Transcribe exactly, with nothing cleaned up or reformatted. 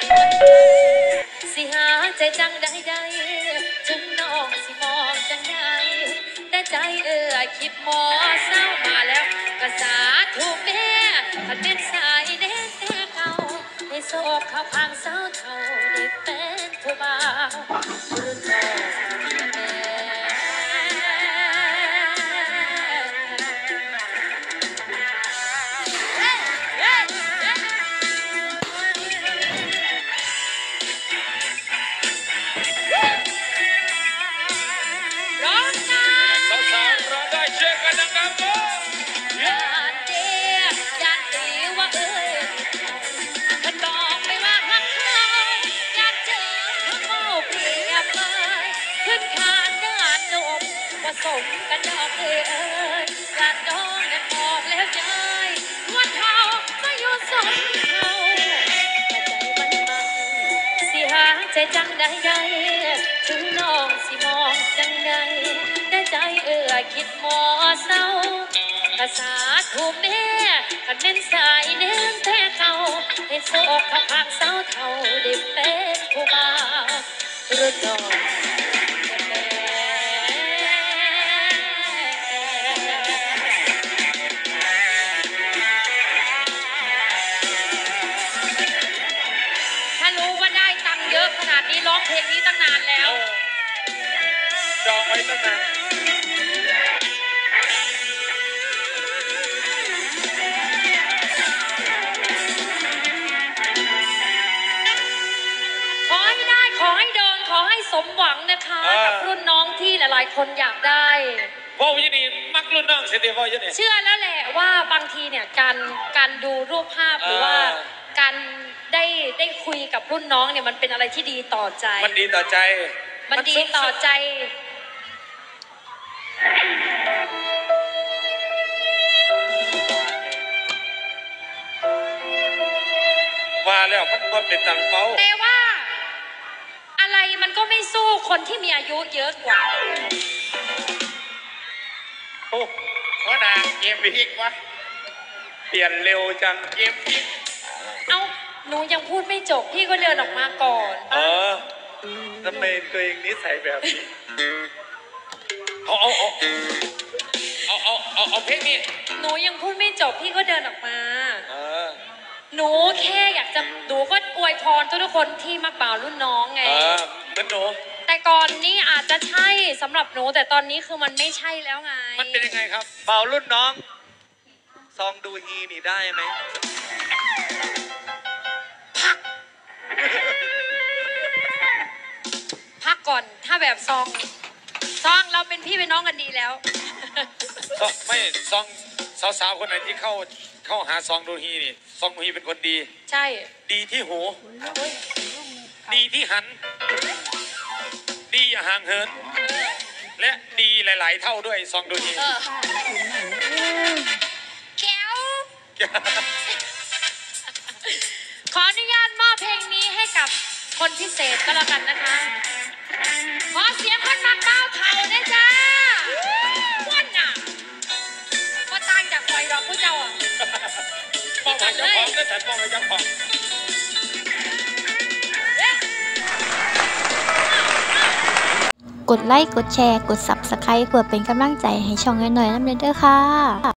สิหาใจจังได้ได้ถึงน้องสิมองจังได้แต่ใจเอ่ยคิดหมอเศร้ามาแล้วกระสาถูกแม่ถ้าเป็นสายเน้นแต่เก่าให้โศกเข้าพังเศร้าเท่าได้เป็นผู้บ่าวรุ่นน้องสมกันดอกเอ๋ยอยากดองกันบอกแล้วใจวันเท่าก็อยู่สมเขาแต่ใจมันมันสิหาใจจังได้ใหญ่ถึงน้องสิมองจังใดแต่ใจเอ๋ยคิดหมอเศร้าภาษาถูกแม่ขันเป็นสายเน้นแท้เขาให้โศกเขาพักเศร้าเท่าได้เป็นผู้บ่าวรุ่นน้องขนาดนี้ร้องเพลงนี้ตั้งนานแล้วจองไว้ตั้งนานขอให้ได้ขอให้โดนขอให้สมหวังนะคะกับรุ่นน้องที่หลายๆคนอยากได้พ่อวิญญาณมักรุ่นน้องเสียดีพ่อวิญญาณเชื่อแล้วแหละว่าบางทีเนี่ยการการดูรูปภาพหรือว่าการได้ได้คุยกับรุ่นน้องเนี่ยมันเป็นอะไรที่ดีต่อใจมันดีต่อใจมันดีต่อใจว่าแล้วมันก็เป็นตังเป้าแต่ว่าอะไรมันก็ไม่สู้คนที่มีอายุเยอะกว่าโอ้หัวหน้าเกมพลิกวะเปลี่ยนเร็วจังเกมพลิกเอ้าหนูยังพูดไม่จบพี่ก็เดินออกมาก่อนเออทำไมตัวเองนิสัยแบบนี้เอาเอาเอาเอาเอาเอาเอาเพลงนี้หนูยังพูดไม่จบพี่ก็เดินออกมาเออหนูแค่อยากจะหนูก็อวยพรทุกคนที่มาเป่ารุ่นน้องไงเออเป็นหนูแต่ก่อนนี้อาจจะใช่สำหรับหนูแต่ตอนนี้คือมันไม่ใช่แล้วไงมันเป็นยังไงครับเป่ารุ่นน้องซองดูฮีนี่ได้ไหมพักก่อนถ้าแบบซองซองเราเป็นพี่เป็นน้องกันดีแล้วไม่ซองสาวๆคนไหนที่เข้าเข้าหาซองดูฮีนี่ซองดูฮีเป็นคนดีใช่ดีที่หูดีที่หันดีอย่าห่างเหินและดีหลายๆเท่าด้วยซองดูฮีแก้วขออนุญาตมอบเพลงนี้ให้กับคนพิเศษก็แล้วกันนะคะขอเสียงคนมาเก้าเท่าได้จ้าวันน่ะก็ต่างจากไฟดอกผู้เจ้าอ่ะมองไปเจ้าของก็แต่มองไปเจ้าของกดไลค์กดแชร์กด ซับสไครบ์ เพื่อเป็นกำลังใจให้ช่องน้อยๆน้ำเด้อค่ะ